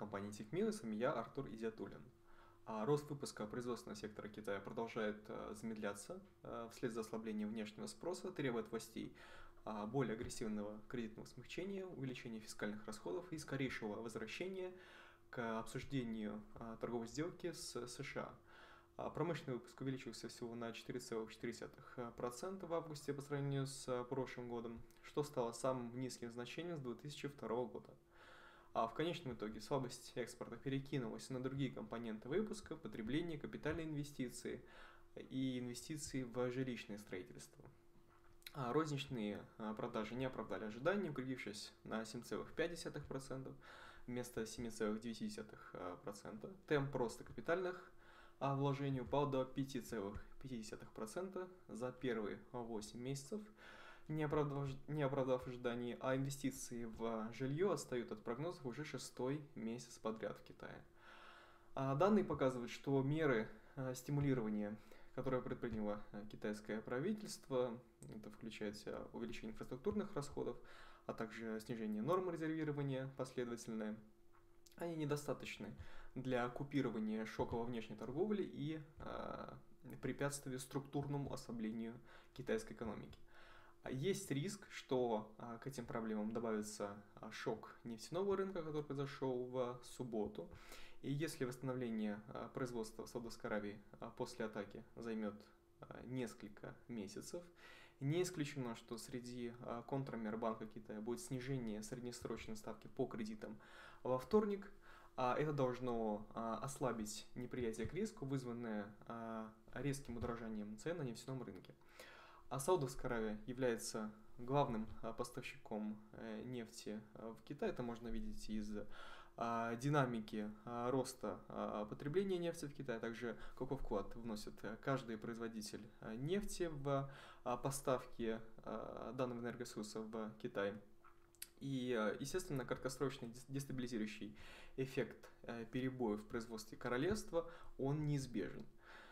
компании TechMill, с вами я, Артур Идиатуллин. Рост выпуска производственного сектора Китая продолжает замедляться вслед за ослаблением внешнего спроса, требует властей более агрессивного кредитного смягчения, увеличения фискальных расходов и скорейшего возвращения к обсуждению торговой сделки с США. Промышленный выпуск увеличился всего на 4,4% в августе по сравнению с прошлым годом, что стало самым низким значением с 2002 года. А в конечном итоге слабость экспорта перекинулась на другие компоненты выпуска, потребление, капитальные инвестиции и инвестиции в жилищное строительство. Розничные продажи не оправдали ожиданий, укрепившись на 7,5% вместо 7,9%. Темп роста капитальных вложений упал до 5,5% за первые 8 месяцев, не оправдав ожиданий, а инвестиции в жилье отстают от прогнозов уже 6-й месяц подряд в Китае. Данные показывают, что меры стимулирования, которые предприняло китайское правительство, это включает в себя увеличение инфраструктурных расходов, а также снижение норм резервирования последовательное, они недостаточны для купирования шока во внешней торговле и препятствия структурному ослаблению китайской экономики. Есть риск, что к этим проблемам добавится шок нефтяного рынка, который произошел в субботу. И если восстановление производства в Саудовской Аравии после атаки займет несколько месяцев, не исключено, что среди контрмер Банка Китая будет снижение среднесрочной ставки по кредитам во вторник. Это должно ослабить неприятие к риску, вызванное резким удорожанием цен на нефтяном рынке. Саудовская Аравия является главным поставщиком нефти в Китае. Это можно видеть из динамики роста потребления нефти в Китае, также какой вклад вносит каждый производитель нефти в поставки данного энергоресурса в Китай. И, естественно, краткосрочный дестабилизирующий эффект перебоев в производстве королевства, он неизбежен.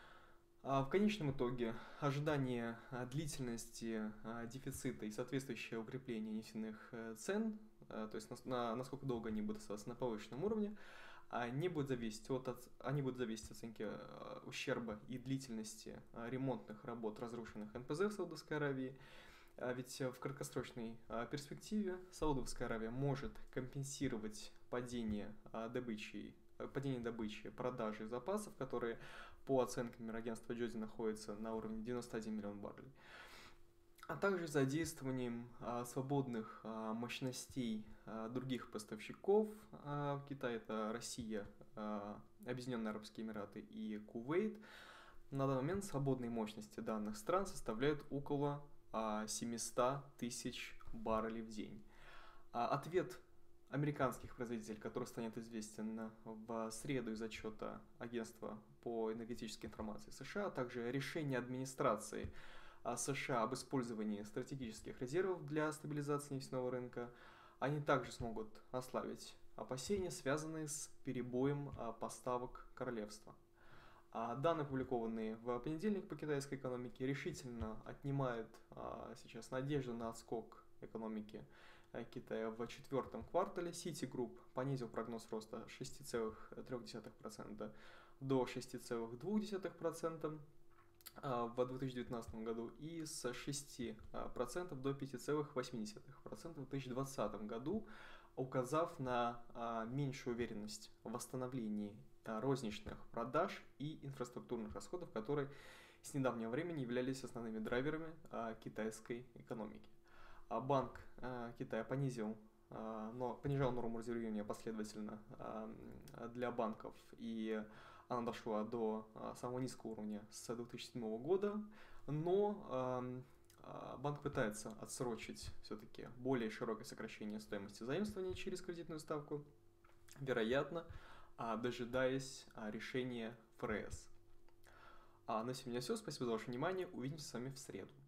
В конечном итоге ожидание длительности дефицита и соответствующее укрепление нефтяных цен, то есть насколько долго они будут оставаться на повышенном уровне, они будут зависеть от оценки ущерба и длительности ремонтных работ разрушенных НПЗ в Саудовской Аравии. Ведь в краткосрочной перспективе Саудовская Аравия может компенсировать падение добычи, продажи запасов, которые по оценкам агентства Джоди находятся на уровне 91 миллион баррелей, а также задействованием свободных мощностей других поставщиков в Китае, это Россия, Объединенные Арабские Эмираты и Кувейт. На данный момент свободные мощности данных стран составляют около 700 тысяч баррелей в день. Ответ американских производителей, который станет известен в среду из отчета агентства по энергетической информации США, а также решение администрации США об использовании стратегических резервов для стабилизации нефтяного рынка, они также смогут ослабить опасения, связанные с перебоем поставок королевства. Данные, опубликованные в понедельник по китайской экономике, решительно отнимают сейчас надежду на отскок экономики Китая в четвертом квартале. Citigroup понизил прогноз роста с 6,3% до 6,2% в 2019 году и с 6% до 5,8% в 2020 году, указав на меньшую уверенность в восстановлении розничных продаж и инфраструктурных расходов, которые с недавнего времени являлись основными драйверами китайской экономики. Банк Китая понижал норму резервирования последовательно для банков, и она дошла до самого низкого уровня с 2007 года, но банк пытается отсрочить все-таки более широкое сокращение стоимости заимствования через кредитную ставку, вероятно, дожидаясь решения ФРС. На сегодня все. Спасибо за ваше внимание. Увидимся с вами в среду.